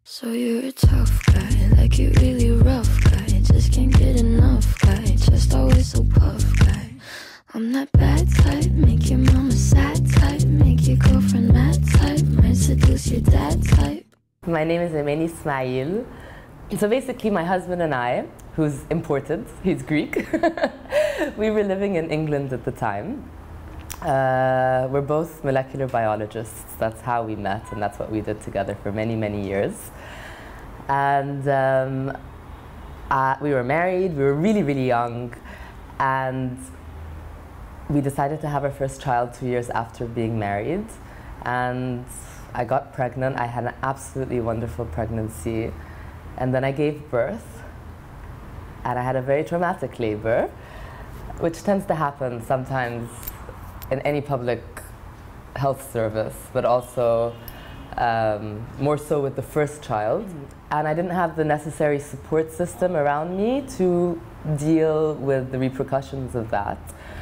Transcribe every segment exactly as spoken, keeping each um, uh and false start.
So you're a tough guy, like you really rough guy. Just can't get enough guy, just always so puff guy. I'm that bad type, make your mama sad type, make your girlfriend mad type, might seduce your dad type. My name is Amani Ismail. So basically my husband and I, who's imported, he's Greek, we were living in England at the time. Uh, we're both molecular biologists. That's how we met, and that's what we did together for many, many years. And um, uh, we were married, we were really, really young, and we decided to have our first child two years after being married. And I got pregnant. I had an absolutely wonderful pregnancy. And then I gave birth, and I had a very traumatic labor, which tends to happen sometimes in any public health service, but also um, more so with the first child. And I didn't have the necessary support system around me to deal with the repercussions of that.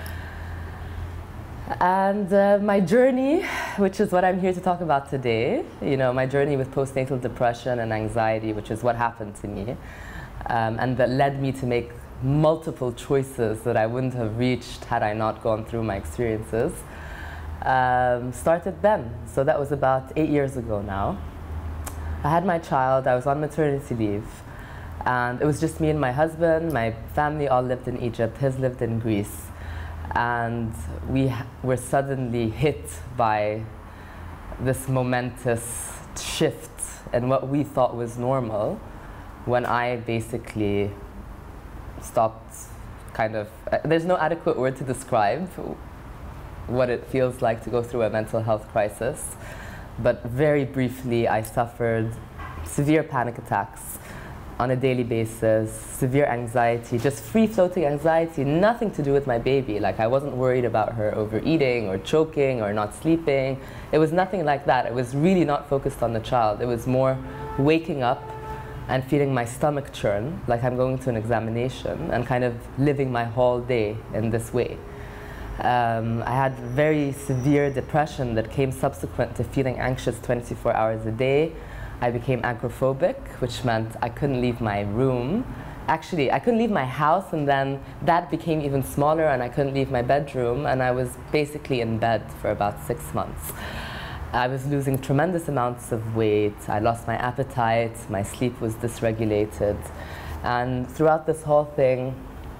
And uh, my journey, which is what I'm here to talk about today, you know, my journey with postnatal depression and anxiety, which is what happened to me, um, and that led me to make multiple choices that I wouldn't have reached had I not gone through my experiences, um, started then. So that was about eight years ago now. I had my child, I was on maternity leave, and it was just me and my husband. My family all lived in Egypt, his lived in Greece. And we were suddenly hit by this momentous shift in what we thought was normal, when I basically stopped kind of, uh, there's no adequate word to describe what it feels like to go through a mental health crisis, but very briefly I suffered severe panic attacks on a daily basis, severe anxiety, just free-floating anxiety, nothing to do with my baby. Like, I wasn't worried about her overeating or choking or not sleeping. It was nothing like that. It was really not focused on the child. It was more waking up and feeling my stomach churn, like I'm going to an examination, and kind of living my whole day in this way. Um, I had very severe depression that came subsequent to feeling anxious twenty-four hours a day. I became agoraphobic, which meant I couldn't leave my room. Actually, I couldn't leave my house, and then that became even smaller, and I couldn't leave my bedroom, and I was basically in bed for about six months. I was losing tremendous amounts of weight. I lost my appetite, my sleep was dysregulated. And throughout this whole thing,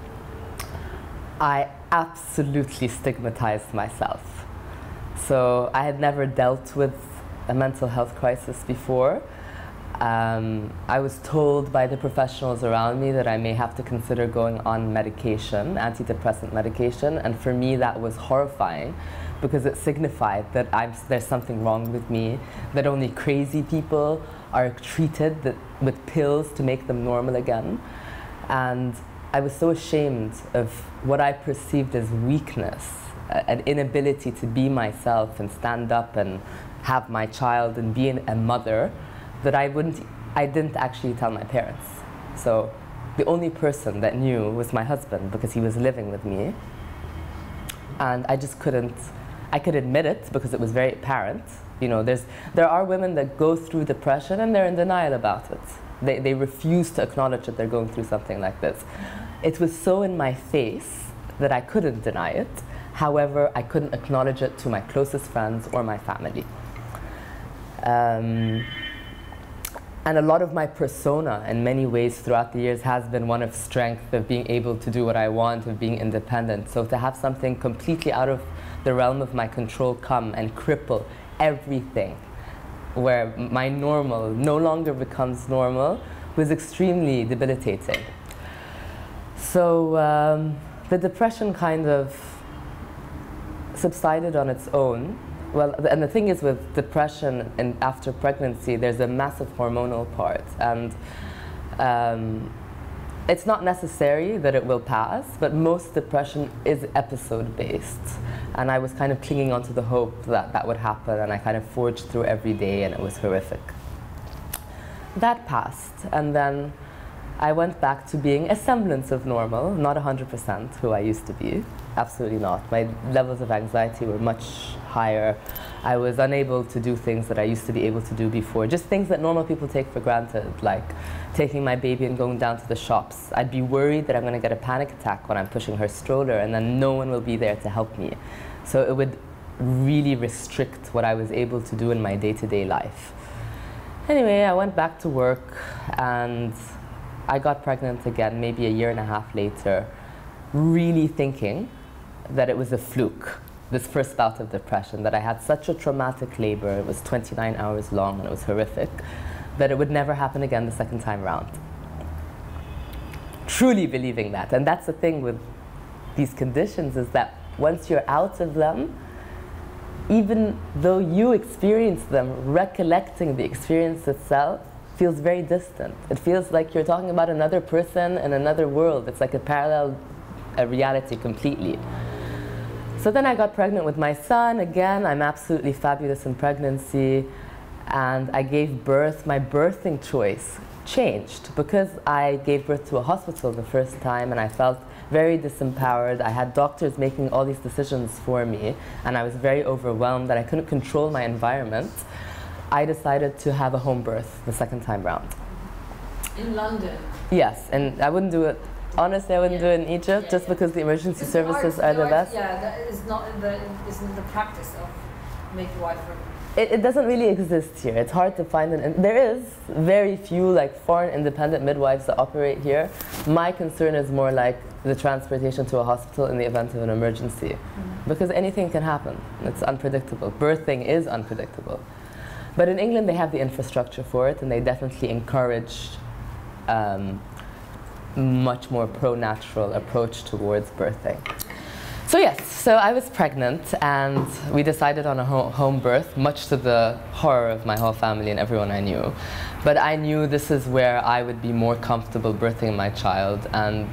I absolutely stigmatized myself. So I had never dealt with a mental health crisis before. Um, I was told by the professionals around me that I may have to consider going on medication, antidepressant medication, and for me that was horrifying, because it signified that I'm, there's something wrong with me, that only crazy people are treated that, with pills to make them normal again. And I was so ashamed of what I perceived as weakness, an inability to be myself and stand up and have my child and be a mother, that I, wouldn't, I didn't actually tell my parents. So the only person that knew was my husband, because he was living with me. And I just couldn't, I could admit it because it was very apparent. You know, there's, there are women that go through depression and they're in denial about it. They, they refuse to acknowledge that they're going through something like this. It was so in my face that I couldn't deny it. However, I couldn't acknowledge it to my closest friends or my family. Um, and a lot of my persona in many ways throughout the years has been one of strength, of being able to do what I want, of being independent. So to have something completely out of the realm of my control come and cripple everything, where my normal no longer becomes normal, was extremely debilitating. So um, the depression kind of subsided on its own. Well, and the thing is, with depression and after pregnancy, there's a massive hormonal part, and um, it's not necessary that it will pass, but most depression is episode-based. And I was kind of clinging onto the hope that that would happen, and I kind of forged through every day, and it was horrific. That passed, and then I went back to being a semblance of normal, not one hundred percent who I used to be. absolutely not. My levels of anxiety were much higher. I was unable to do things that I used to be able to do before, just things that normal people take for granted, like taking my baby and going down to the shops. I'd be worried that I'm going to get a panic attack when I'm pushing her stroller, and then no one will be there to help me. So it would really restrict what I was able to do in my day-to-day life. Anyway, I went back to work, and I got pregnant again, maybe a year and a half later, really thinking that it was a fluke, this first bout of depression, that I had such a traumatic labor, it was twenty-nine hours long and it was horrific, that it would never happen again the second time around. Truly believing that. And that's the thing with these conditions, is that once you're out of them, even though you experience them, recollecting the experience itself feels very distant. It feels like you're talking about another person in another world. It's like a parallel a reality completely. So then I got pregnant with my son. Again, I'm absolutely fabulous in pregnancy. And I gave birth. My birthing choice changed because I gave birth to a hospital the first time, and I felt very disempowered. I had doctors making all these decisions for me, and I was very overwhelmed that I couldn't control my environment. I decided to have a home birth the second time round. In London? Yes, and I wouldn't do it. Honestly, I wouldn't yeah. do it in Egypt yeah, just yeah. because the emergency services the are the art, best. Yeah, that is not in the, isn't the practice of midwifery. It, it doesn't really exist here. It's hard to find an. And there is very few like foreign independent midwives that operate here. My concern is more like the transportation to a hospital in the event of an emergency, mm-hmm. because anything can happen. It's unpredictable. Birthing is unpredictable. But in England, they have the infrastructure for it, and they definitely encourage um, much more pro-natural approach towards birthing. So yes, so I was pregnant, and we decided on a ho home birth, much to the horror of my whole family and everyone I knew. But I knew this is where I would be more comfortable birthing my child. And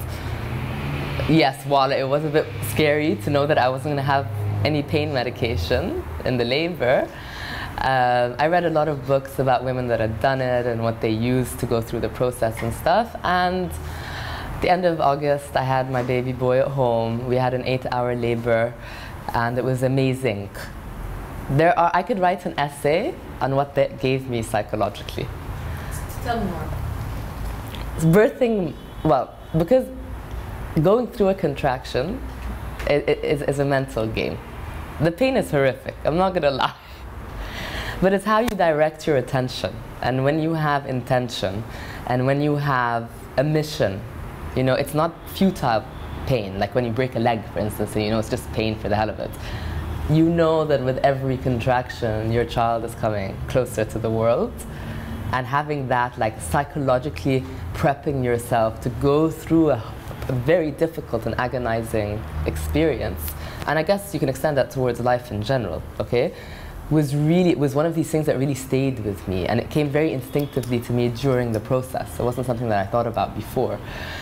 yes, while it was a bit scary to know that I wasn't going to have any pain medication in the labor, uh, I read a lot of books about women that had done it and what they used to go through the process and stuff. And at the end of August, I had my baby boy at home. We had an eight-hour labor, and it was amazing. There are, I could write an essay on what that gave me psychologically. Tell me more. Birthing, well, because going through a contraction it, it is, is a mental game. The pain is horrific, I'm not gonna lie. But it's how you direct your attention. And when you have intention, and when you have a mission, you know, it's not futile pain, like when you break a leg, for instance, and you know it's just pain for the hell of it. You know that with every contraction, your child is coming closer to the world. And having that, like psychologically prepping yourself to go through a, a very difficult and agonizing experience, and I guess you can extend that towards life in general, okay? was really, it was one of these things that really stayed with me, and it came very instinctively to me during the process. It wasn't something that I thought about before.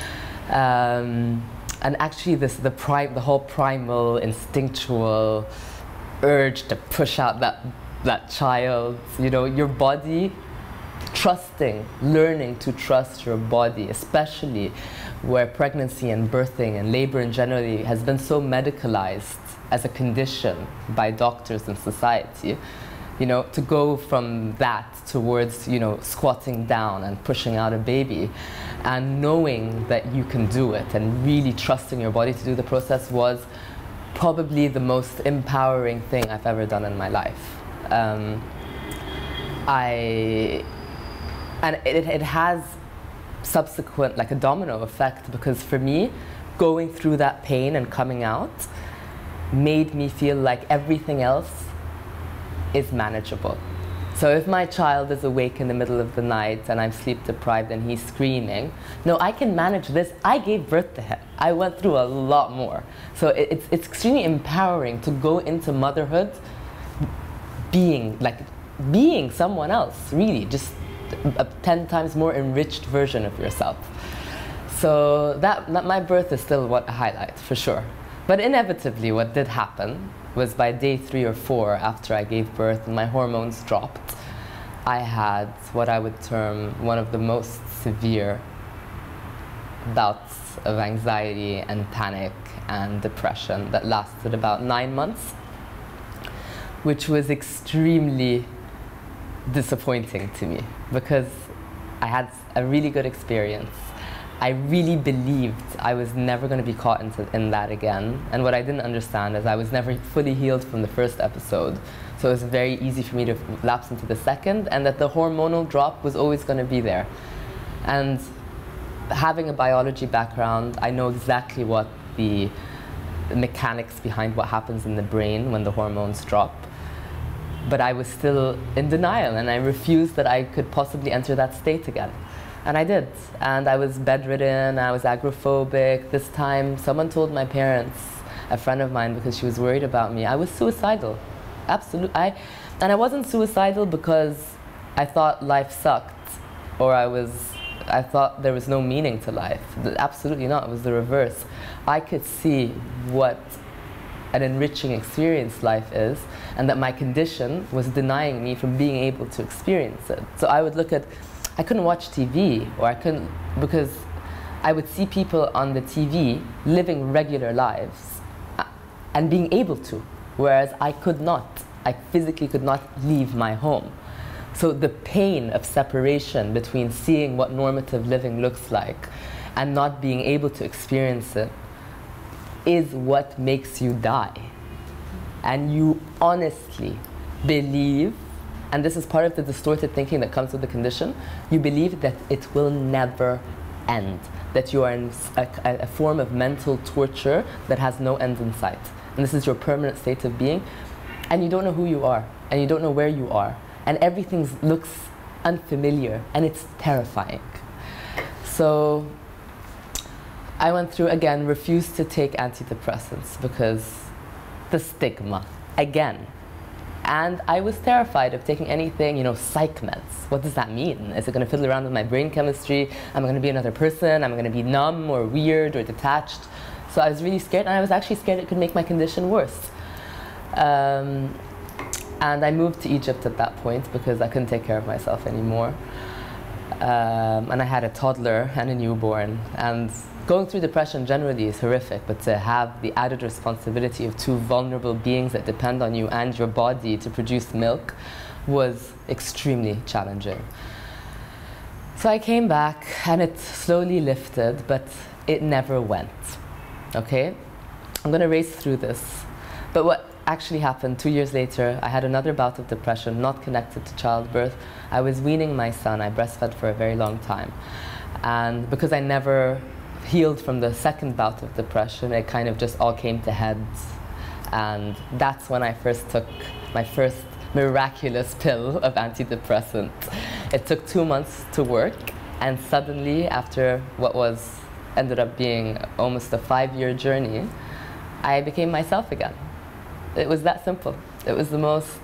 Um, and actually this, the, pri the whole primal, instinctual urge to push out that, that child, you know, your body, trusting, learning to trust your body, especially where pregnancy and birthing and labor in general has been so medicalized as a condition by doctors and society, you know, to go from that towards, you know, squatting down and pushing out a baby, and knowing that you can do it and really trusting your body to do the process was probably the most empowering thing I've ever done in my life. Um, I, and it, it has subsequent, like a domino effect, because for me, going through that pain and coming out made me feel like everything else is manageable. So if my child is awake in the middle of the night and I'm sleep deprived and he's screaming, no, I can manage this. I gave birth to him. I went through a lot more. So it, it's, it's extremely empowering to go into motherhood being like, being someone else, really, just a ten times more enriched version of yourself. So that, that my birth is still what I highlight, for sure. But inevitably, what did happen was by day three or four after I gave birth and my hormones dropped, I had what I would term one of the most severe bouts of anxiety and panic and depression that lasted about nine months, which was extremely disappointing to me because I had a really good experience. I really believed I was never going to be caught into, in that again. And what I didn't understand is I was never fully healed from the first episode. So it was very easy for me to lapse into the second, and that the hormonal drop was always going to be there. And having a biology background, I know exactly what the mechanics behind what happens in the brain when the hormones drop. But I was still in denial, and I refused that I could possibly enter that state again. And I did. And I was bedridden, I was agoraphobic. This time, someone told my parents, a friend of mine, because she was worried about me, I was suicidal. Absolutely. I, and I wasn't suicidal because I thought life sucked, or I was, I thought there was no meaning to life. Absolutely not. It was the reverse. I could see what an enriching experience life is, and that my condition was denying me from being able to experience it. So I would look at, I couldn't watch T V, or I couldn't, because I would see people on the T V living regular lives and being able to, whereas I could not. I physically could not leave my home. So the pain of separation between seeing what normative living looks like and not being able to experience it is what makes you die. And you honestly believe, and this is part of the distorted thinking that comes with the condition, you believe that it will never end, that you are in a, a form of mental torture that has no end in sight. And this is your permanent state of being, and you don't know who you are, and you don't know where you are, and everything looks unfamiliar, and it's terrifying. So I went through, again, refused to take antidepressants because the stigma, again. And I was terrified of taking anything, you know, psych meds. What does that mean? Is it going to fiddle around with my brain chemistry? Am I going to be another person? Am I going to be numb or weird or detached? So I was really scared, and I was actually scared it could make my condition worse. Um, and I moved to Egypt at that point because I couldn't take care of myself anymore. Um, and I had a toddler and a newborn. And going through depression generally is horrific, but to have the added responsibility of two vulnerable beings that depend on you and your body to produce milk was extremely challenging. So I came back, and it slowly lifted, but it never went. Okay? I'm going to race through this. But what actually happened two years later, I had another bout of depression, not connected to childbirth. I was weaning my son. I breastfed for a very long time. And because I never healed from the second bout of depression, it kind of just all came to heads. And that's when I first took my first miraculous pill of antidepressant. It took two months to work, and suddenly, after what was ended up being almost a five-year journey, I became myself again. It was that simple. It was the most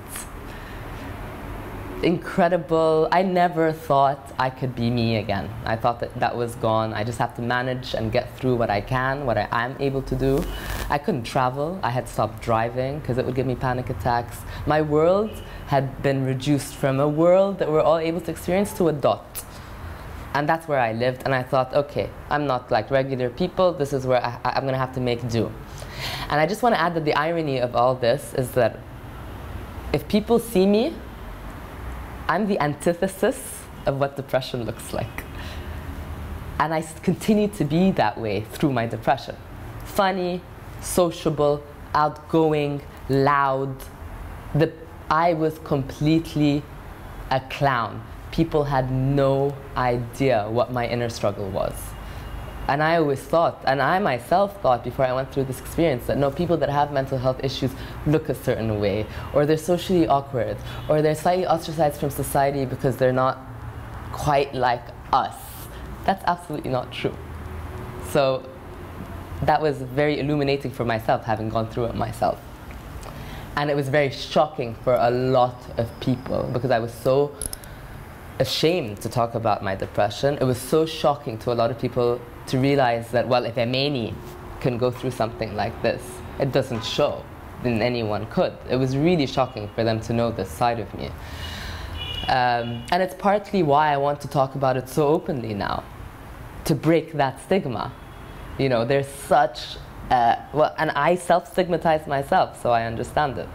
incredible. I never thought I could be me again. I thought that that was gone. I just have to manage and get through what I can, what I am able to do. I couldn't travel. I had stopped driving because it would give me panic attacks. My world had been reduced from a world that we're all able to experience to a dot. And that's where I lived, and I thought, okay, I'm not like regular people. This is where I, I'm going to have to make do. And I just want to add that the irony of all this is that if people see me, I'm the antithesis of what depression looks like. And I continue to be that way through my depression. Funny, sociable, outgoing, loud. The, I was completely a clown. People had no idea what my inner struggle was. And I always thought, and I myself thought before I went through this experience, that no, people that have mental health issues look a certain way, or they're socially awkward, or they're slightly ostracized from society because they're not quite like us. That's absolutely not true. So that was very illuminating for myself, having gone through it myself. And it was very shocking for a lot of people because I was so ashamed to talk about my depression. It was so shocking to a lot of people to realize that, well, if Amani can go through something like this, it doesn't show, then anyone could. It was really shocking for them to know this side of me. Um, and it's partly why I want to talk about it so openly now. to break that stigma. You know, there's such, uh, well, and I self-stigmatize myself, so I understand it.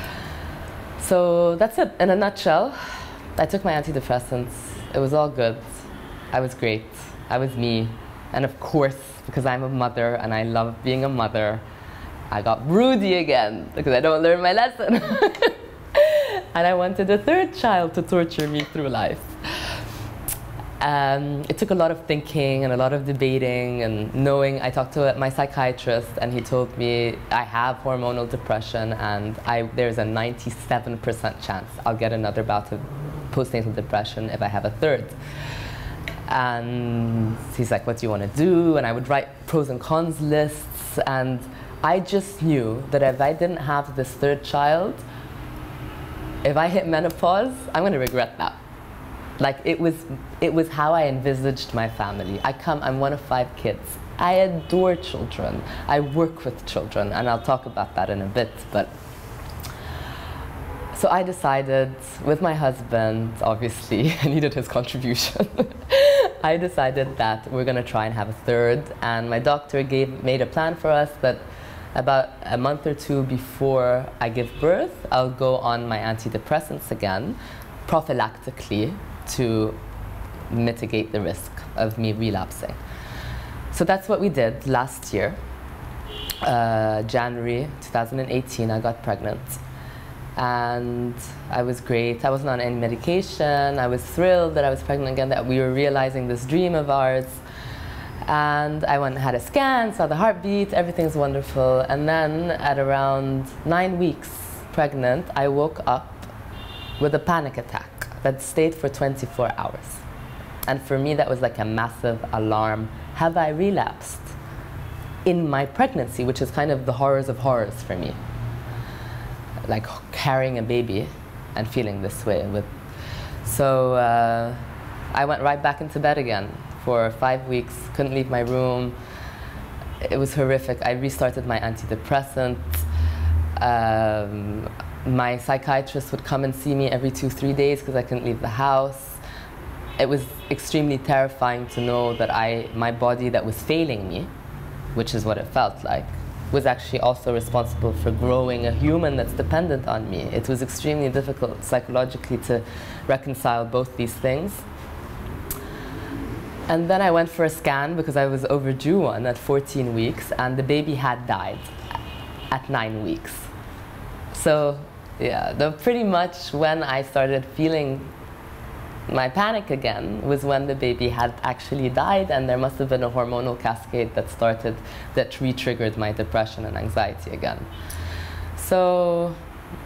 So that's it, in a nutshell. I took my antidepressants, it was all good. I was great, I was me. And of course, because I'm a mother and I love being a mother, I got broody again because I don't learn my lesson. And I wanted a third child to torture me through life. Um, it took a lot of thinking and a lot of debating and knowing. I talked to my psychiatrist and he told me I have hormonal depression and I, there's a ninety-seven percent chance I'll get another bout of postnatal depression if I have a third. And he's like, what do you want to do? And I would write pros and cons lists, and I just knew that if I didn't have this third child, if I hit menopause, I'm going to regret that. Like, it was, it was how I envisaged my family. I come, I'm one of five kids. I adore children. I work with children, and I'll talk about that in a bit. But so I decided, with my husband, obviously, I needed his contribution. I decided that we're going to try and have a third, and my doctor gave, made a plan for us that about a month or two before I give birth, I'll go on my antidepressants again, prophylactically, to mitigate the risk of me relapsing. So that's what we did last year. Uh, January two thousand eighteen, I got pregnant. And I was great. I wasn't on any medication. I was thrilled that I was pregnant again, that we were realizing this dream of ours. And I went and had a scan, saw the heartbeat, everything's wonderful. And then at around nine weeks pregnant, I woke up with a panic attack that stayed for twenty-four hours. And for me, that was like a massive alarm. Have I relapsed in my pregnancy, which is kind of the horrors of horrors for me. Like carrying a baby and feeling this way. With, so uh, I went right back into bed again for five weeks, couldn't leave my room. It was horrific. I restarted my antidepressant. Um, my psychiatrist would come and see me every two, three days because I couldn't leave the house. It was extremely terrifying to know that I, my body that was failing me, which is what it felt like, was actually also responsible for growing a human that's dependent on me. It was extremely difficult psychologically to reconcile both these things. And then I went for a scan because I was overdue one at fourteen weeks, and the baby had died at nine weeks. So yeah, the, pretty much when I started feeling my panic again was when the baby had actually died, and there must have been a hormonal cascade that started, that re-triggered my depression and anxiety again. So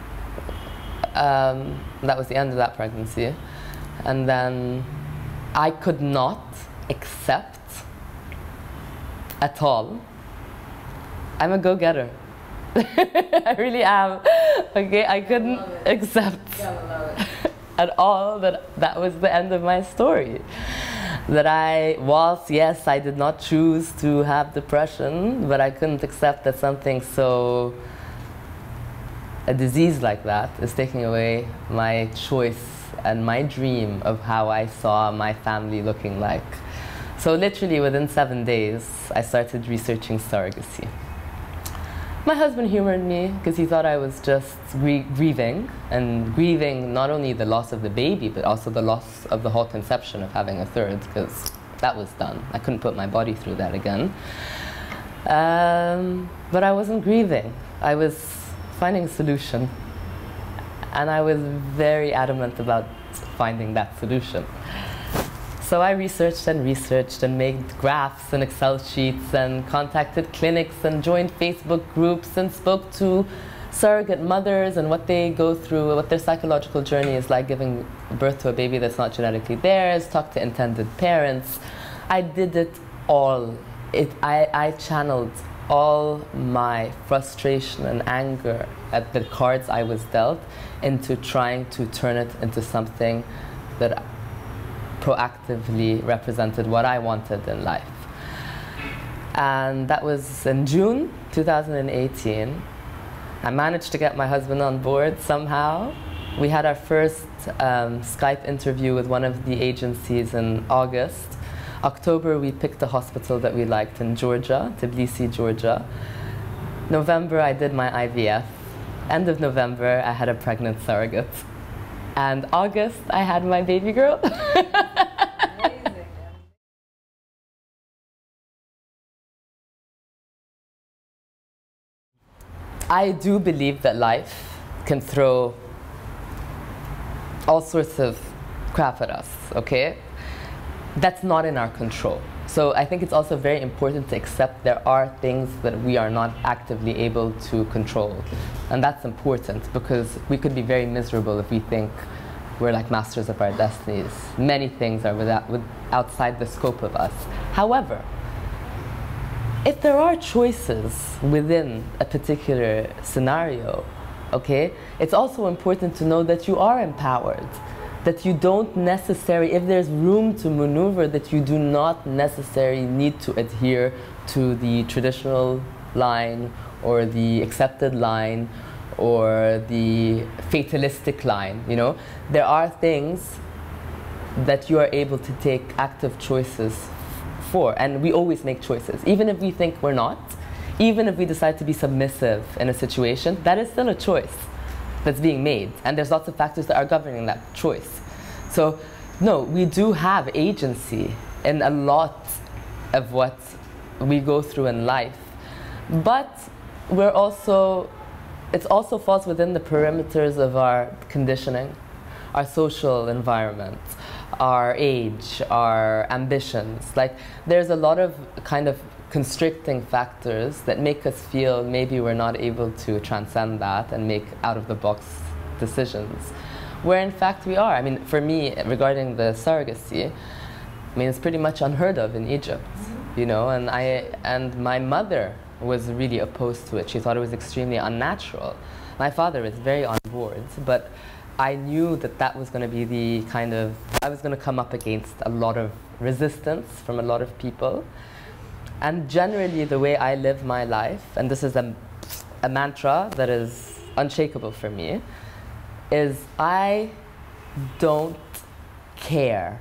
um, that was the end of that pregnancy. And then I could not accept at all. I'm a go-getter. I really am. Okay, I couldn't accept at all that that was the end of my story. That I was, yes, I did not choose to have depression, but I couldn't accept that something so, a disease like that is taking away my choice and my dream of how I saw my family looking like. So literally within seven days, I started researching surrogacy. My husband humored me because he thought I was just gr grieving, and grieving not only the loss of the baby, but also the loss of the whole conception of having a third, because that was done. I couldn't put my body through that again. Um, but I wasn't grieving. I was finding a solution. And I was very adamant about finding that solution. So I researched and researched and made graphs and Excel sheets and contacted clinics and joined Facebook groups and spoke to surrogate mothers and what they go through, what their psychological journey is like giving birth to a baby that's not genetically theirs, talked to intended parents. I did it all. It, I, I channeled all my frustration and anger at the cards I was dealt into trying to turn it into something that proactively represented what I wanted in life. And that was in June two thousand eighteen. I managed to get my husband on board somehow. We had our first um, Skype interview with one of the agencies in August. October, we picked a hospital that we liked in Georgia, Tbilisi, Georgia. November, I did my I V F. End of November, I had a pregnant surrogate. And August, I had my baby girl. Amazing. I do believe that life can throw all sorts of crap at us, okay? That's not in our control. So I think it's also very important to accept there are things that we are not actively able to control. And that's important because we could be very miserable if we think we're like masters of our destinies. Many things are without, with, outside the scope of us. However, if there are choices within a particular scenario, okay, it's also important to know that you are empowered, that you don't necessarily, if there's room to maneuver, that you do not necessarily need to adhere to the traditional line or the accepted line or the fatalistic line, you know. There are things that you are able to take active choices for, and we always make choices. Even if we think we're not, even if we decide to be submissive in a situation, that is still a choice that's being made, and there's lots of factors that are governing that choice. So, no, we do have agency in a lot of what we go through in life, but we're also, it also falls within the perimeters of our conditioning, our social environment, our age, our ambitions. Like, there's a lot of kind of constricting factors that make us feel maybe we're not able to transcend that and make out-of-the-box decisions, where in fact we are. I mean, for me, regarding the surrogacy, I mean, it's pretty much unheard of in Egypt, you know, and, I, and my mother was really opposed to it. She thought it was extremely unnatural. My father is very on board, but I knew that that was going to be the kind of, I was going to come up against a lot of resistance from a lot of people. And generally, the way I live my life, and this is a, a mantra that is unshakable for me, is I don't care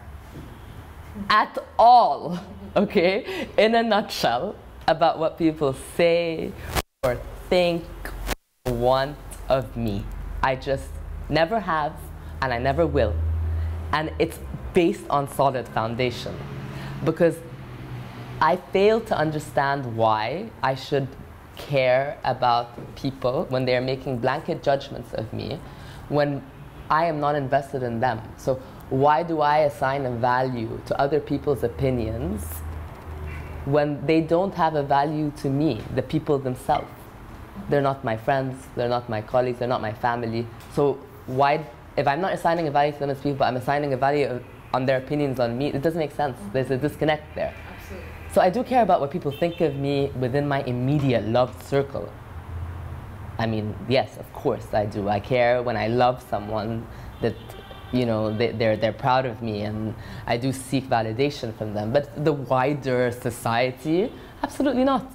at all, okay, in a nutshell, about what people say or think or want of me. I just never have, and I never will. And it's based on solid foundation, because I fail to understand why I should care about people when they are making blanket judgments of me when I am not invested in them. So why do I assign a value to other people's opinions when they don't have a value to me, the people themselves? They're not my friends, they're not my colleagues, they're not my family. So why, if I'm not assigning a value to them as people, but I'm assigning a value on their opinions on me, it doesn't make sense. There's a disconnect there. Absolutely. So I do care about what people think of me within my immediate loved circle. I mean, yes, of course I do. I care when I love someone that, you know, they, they're, they're proud of me, and I do seek validation from them. But the wider society, absolutely not.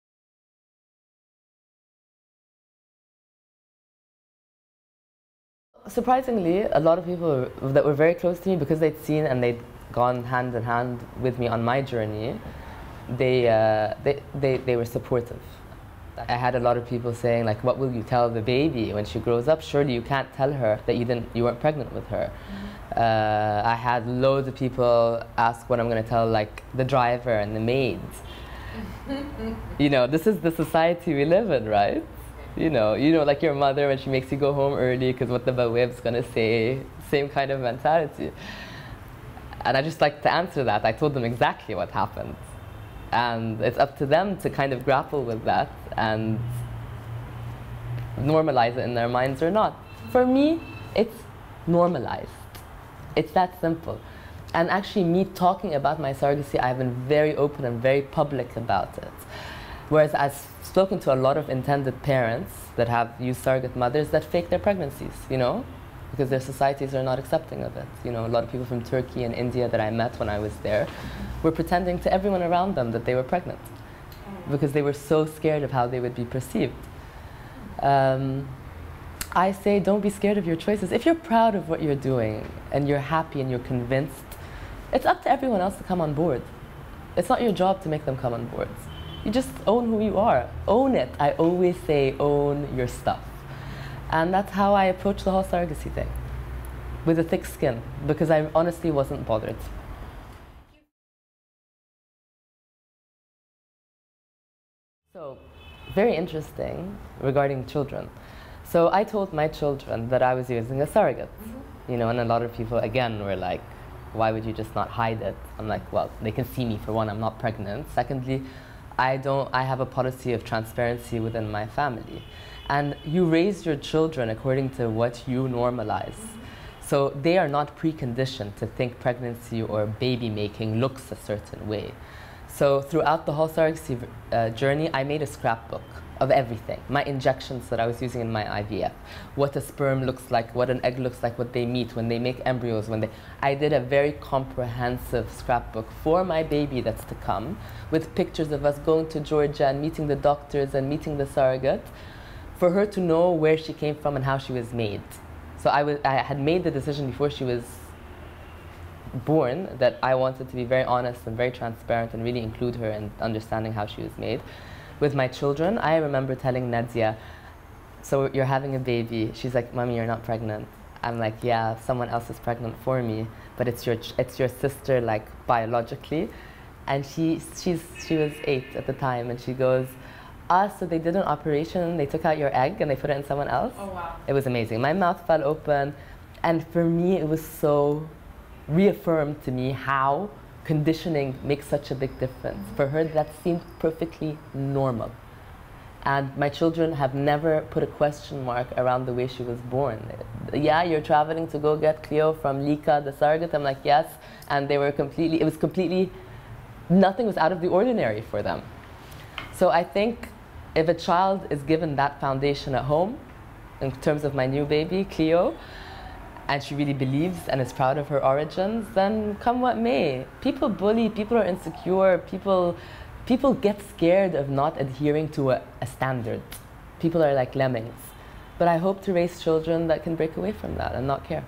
Surprisingly, a lot of people that were very close to me, because they'd seen and they'd gone hand in hand with me on my journey, they, uh, they, they, they were supportive. I had a lot of people saying, like, what will you tell the baby when she grows up? Surely you can't tell her that you, didn't, you weren't pregnant with her. Mm-hmm. uh, I had loads of people ask what I'm going to tell, like, the driver and the maids. You know, this is the society we live in, right? You know, you know, like your mother when she makes you go home early because what the baweb's going to say, same kind of mentality. And I just like to answer that. I told them exactly what happened. And it's up to them to kind of grapple with that and normalize it in their minds or not. For me, it's normalized. It's that simple. And actually, me talking about my surrogacy, I've been very open and very public about it. Whereas I've spoken to a lot of intended parents that have used surrogate mothers that fake their pregnancies, you know, because their societies are not accepting of it. You know, a lot of people from Turkey and India that I met when I was there were pretending to everyone around them that they were pregnant because they were so scared of how they would be perceived. Um, I say, don't be scared of your choices. If you're proud of what you're doing and you're happy and you're convinced It's up to everyone else to come on board. It's not your job to make them come on board. You just own who you are. Own it. I always say own your stuff. And that's how I approach the whole surrogacy thing. With a thick skin, because I honestly wasn't bothered. So, very interesting regarding children. So I told my children that I was using a surrogate. Mm-hmm. You know, and a lot of people, again, were like, why would you just not hide it? I'm like, well, they can see me, for one, I'm not pregnant. Secondly, I don't, I have a policy of transparency within my family. And you raise your children according to what you normalize. Mm-hmm. So they are not preconditioned to think pregnancy or baby making looks a certain way. So throughout the whole surrogacy uh, journey, I made a scrapbook of everything. My injections that I was using in my I V F, what a sperm looks like, what an egg looks like, what they meet, when they make embryos, when they... I did a very comprehensive scrapbook for my baby that's to come, with pictures of us going to Georgia and meeting the doctors and meeting the surrogate, for her to know where she came from and how she was made. So I, was, I had made the decision before she was born that I wanted to be very honest and very transparent and really include her in understanding how she was made. With my children, I remember telling Nadia, so you're having a baby. She's like, Mommy, you're not pregnant. I'm like, yeah, someone else is pregnant for me, but it's your, ch it's your sister, like, biologically. And she, she's, she was eight at the time, and she goes, ah, so they did an operation, they took out your egg and they put it in someone else? Oh, wow. It was amazing. My mouth fell open, and for me, it was so reaffirmed to me how conditioning makes such a big difference. Mm-hmm. For her, that seemed perfectly normal. And my children have never put a question mark around the way she was born. Yeah, you're traveling to go get Cleo from Lika, the surrogate. I'm like, yes. And they were completely, it was completely, nothing was out of the ordinary for them. So I think if a child is given that foundation at home, in terms of my new baby, Cleo, and she really believes and is proud of her origins, then come what may. People bully, people are insecure, people, people get scared of not adhering to a, a standard. People are like lemmings. But I hope to raise children that can break away from that and not care.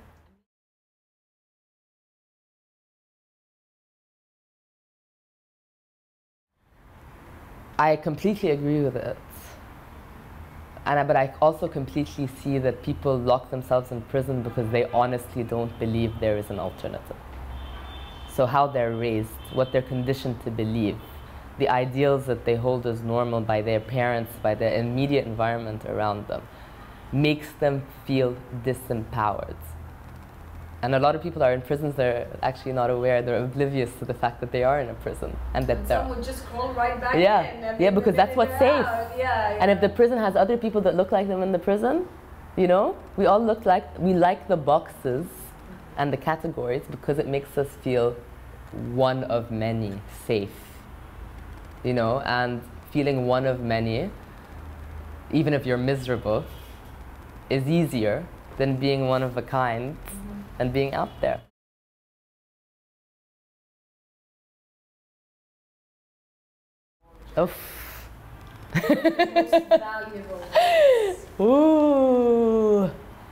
I completely agree with it. And I, but I also completely see that people lock themselves in prison because they honestly don't believe there is an alternative. So how they're raised, what they're conditioned to believe, the ideals that they hold as normal by their parents, by their immediate environment around them, makes them feel disempowered. And a lot of people are in prisons, they're actually not aware, they're oblivious to the fact that they are in a prison. And that and they're... some would just crawl right back yeah. in. And yeah, because that's what's safe. Yeah, yeah. And if the prison has other people that look like them in the prison, you know, we all look like, we like the boxes and the categories because it makes us feel one of many, safe. You know, and feeling one of many, even if you're miserable, is easier than being one of a kind. Mm-hmm. And being out there. Oh. Most valuable. Ooh.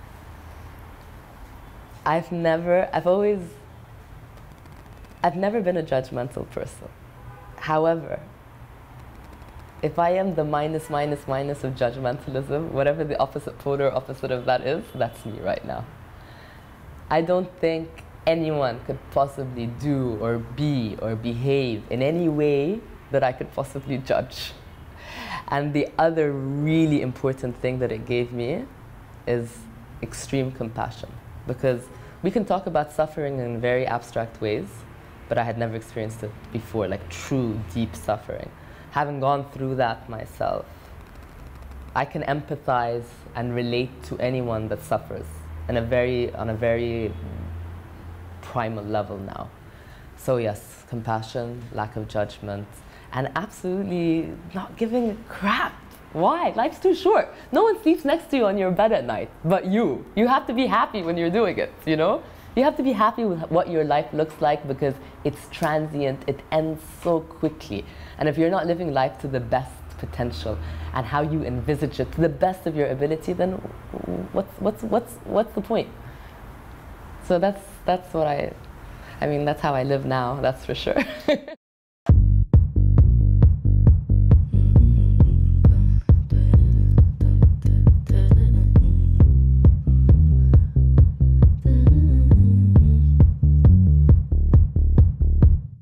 I've never, I've always, I've never been a judgmental person. However, if I am the minus, minus, minus of judgmentalism, whatever the opposite polar opposite of that is, that's me right now. I don't think anyone could possibly do or be or behave in any way that I could possibly judge. And the other really important thing that it gave me is extreme compassion. Because we can talk about suffering in very abstract ways, but I had never experienced it before, like true, deep suffering. Having gone through that myself, I can empathize and relate to anyone that suffers. And a very, on a very primal level now. So yes, compassion, lack of judgment, and absolutely not giving a crap. Why? Life's too short. No one sleeps next to you on your bed at night, but you. You have to be happy when you're doing it, you know? You have to be happy with what your life looks like because it's transient, it ends so quickly. And if you're not living life to the best potential and how you envisage it to the best of your ability, then what's what's what's what's the point? So that's that's what I I mean, that's how I live now, that's for sure.